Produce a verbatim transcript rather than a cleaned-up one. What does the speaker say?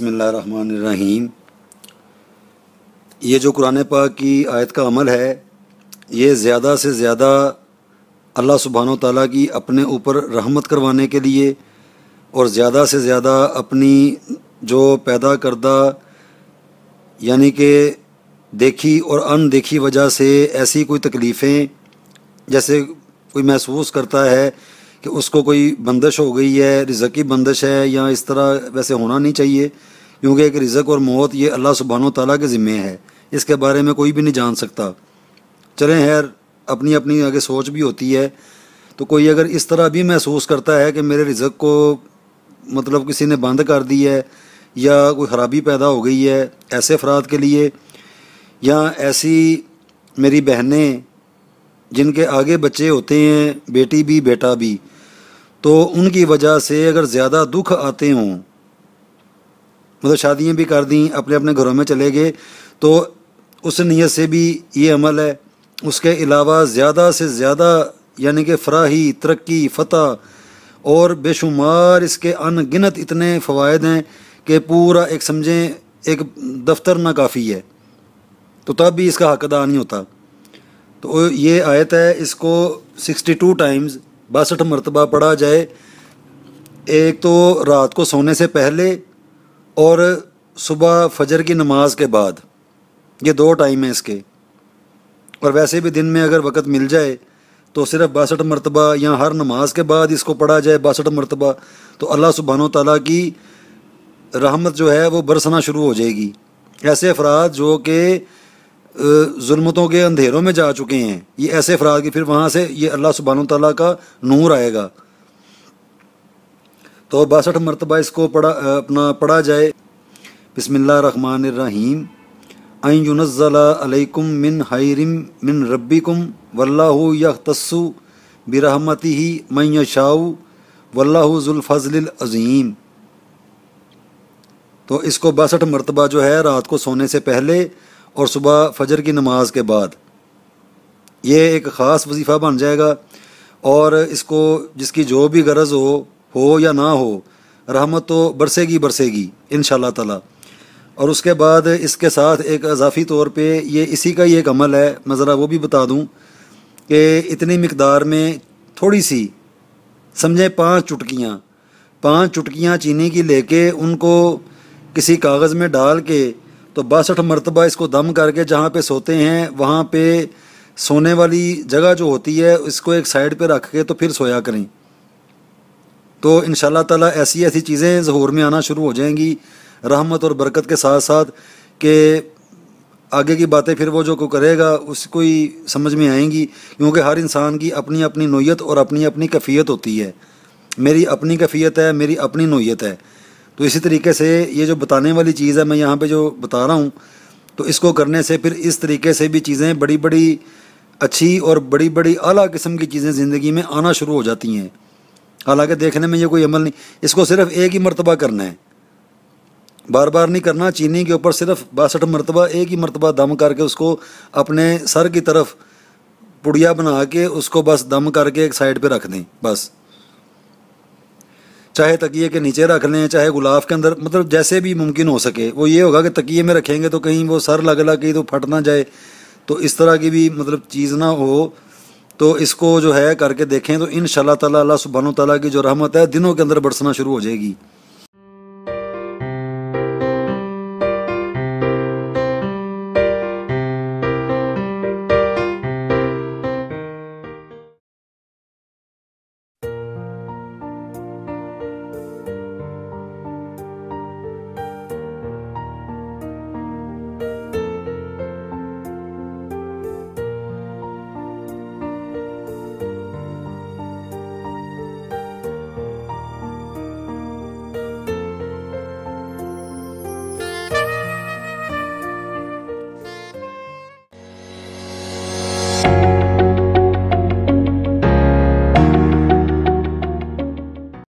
بسم اللہ الرحمن الرحیم۔ یہ جو قرآن پاک کی آیت کا عمل ہے، یہ زیادہ سے زیادہ اللہ سبحانہ و تعالیٰ کی اپنے اوپر رحمت کروانے کے لیے اور زیادہ سے زیادہ اپنی جو پیدا کردہ یعنی کہ دیکھی اور ان دیکھی وجہ سے ایسی کوئی تکلیفیں جیسے کوئی محسوس کرتا ہے کہ اس کو کوئی بندش ہو گئی ہے، رزق کی بندش ہے، یا اس طرح ویسے ہونا نہیں چاہیے، کیونکہ ایک رزق اور موت یہ اللہ سبحانہ و تعالیٰ کے ذمے ہے، اس کے بارے میں کوئی بھی نہیں جان سکتا۔ چلیں خیر، اپنی اپنی آگے سوچ بھی ہوتی ہے، تو کوئی اگر اس طرح بھی محسوس کرتا ہے کہ میرے رزق کو مطلب کسی نے بند کر دی ہے یا کوئی خرابی پیدا ہو گئی ہے، ایسے افراد کے لیے، یا ایسی میری بہنیں جن کے آگے بچے ہوتے ہیں، بیٹی بھی بیٹا بھی، تو ان کی وجہ سے اگر زیادہ دکھ آتے ہوں، مطلب شادیاں بھی کر دیں، اپنے اپنے گھروں میں چلے گئے، تو اس نیت سے بھی یہ عمل ہے۔ اس کے علاوہ زیادہ سے زیادہ یعنی کہ فراحی، ترقی، فتح اور بے شمار اس کے ان گنت اتنے فوائد ہیں کہ پورا ایک سمجھیں ایک دفتر نہ کافی ہے، تو تب بھی اس کا حق ادا نہیں ہوتا۔ تو یہ آیت ہے، اس کو سکسٹی ٹو ٹائمز باسٹھ مرتبہ پڑھا جائے، ایک تو رات کو سونے سے پہلے اور صبح فجر کی نماز کے بعد، یہ دو ٹائم ہیں اس کے، اور ویسے بھی دن میں اگر وقت مل جائے تو صرف باسٹھ مرتبہ یا ہر نماز کے بعد اس کو پڑھا جائے باسٹھ مرتبہ، تو اللہ سبحانہ و تعالیٰ کی رحمت جو ہے وہ برسنا شروع ہو جائے گی۔ ایسے افراد جو کہ ظلمتوں کے اندھیروں میں جا چکے ہیں، یہ ایسے افراد کی پھر وہاں سے یہ اللہ سبحانہ و تعالیٰ کا نور آئے گا۔ تو باسٹھ مرتبہ اس کو پڑھا اپنا پڑھا جائے۔ بسم اللہ الرحمن الرحیم۔ این ینزل علیکم من خیر من ربکم واللہ یختص برحمتہ من یشاء واللہ ذو الفضل العظیم۔ تو اس کو باسٹھ مرتبہ جو ہے رات کو سونے سے پہلے اور صبح فجر کی نماز کے بعد، یہ ایک خاص وظیفہ بن جائے گا، اور اس کو جس کی جو بھی غرض ہو ہو یا نہ ہو، رحمت تو برسے گی برسے گی انشاءاللہ تعالی۔ اور اس کے بعد اس کے ساتھ ایک اضافی طور پہ یہ اسی کا ہی ایک عمل ہے، میں ذرا وہ بھی بتا دوں کہ اتنی مقدار میں تھوڑی سی سمجھیں پانچ چٹکیاں پانچ چٹکیاں چینی کی لے کے ان کو کسی کاغذ میں ڈال کے تو باسٹھ مرتبہ اس کو دم کر کے جہاں پہ سوتے ہیں وہاں پہ سونے والی جگہ جو ہوتی ہے اس کو ایک سائڈ پہ رکھ کے تو پھر سویا کریں، تو انشاءاللہ تعالی ایسی ایسی چیزیں ظہور میں آنا شروع ہو جائیں گی رحمت اور برکت کے ساتھ ساتھ، کہ آگے کی باتیں پھر وہ جو کو کرے گا اس کو ہی سمجھ میں آئیں گی، کیونکہ ہر انسان کی اپنی اپنی نوعیت اور اپنی اپنی کیفیت ہوتی ہے۔ میری اپنی کیفیت ہے، میری اپنی نوعیت ہے، تو اسی طریقے سے یہ جو بتانے والی چیز ہے میں یہاں پہ جو بتا رہا ہوں، تو اس کو کرنے سے پھر اس طریقے سے بھی چیزیں بڑی بڑی اچھی اور بڑی بڑی اعلیٰ قسم کی چیزیں زندگی میں آنا شروع ہو جاتی ہیں۔ حالانکہ دیکھنے میں یہ کوئی عمل نہیں، اس کو صرف ایک ہی مرتبہ کرنا ہے، بار بار نہیں کرنا۔ چینی کے اوپر صرف باسٹھ مرتبہ ایک ہی مرتبہ دم کر کے اس کو اپنے سر کی طرف پڑیا بنا کے اس کو بس دم کر کے ایک سائڈ پہ رکھ دیں، بس چاہے تکیے کے نیچے رکھ لیں، چاہے غلاف کے اندر، مطلب جیسے بھی ممکن ہو سکے۔ وہ یہ ہوگا کہ تکیے میں رکھیں گے تو کہیں وہ سر لگ لگ کہیں تو پھٹ نہ جائے، تو اس طرح کی بھی مطلب چیز نہ ہو، تو اس کو جو ہے کر کے دیکھیں، تو انشاءاللہ تعالی اللہ سبحانہ و تعالیٰ کی جو رحمت ہے دنوں کے اندر برسنا شروع ہو جائے گی۔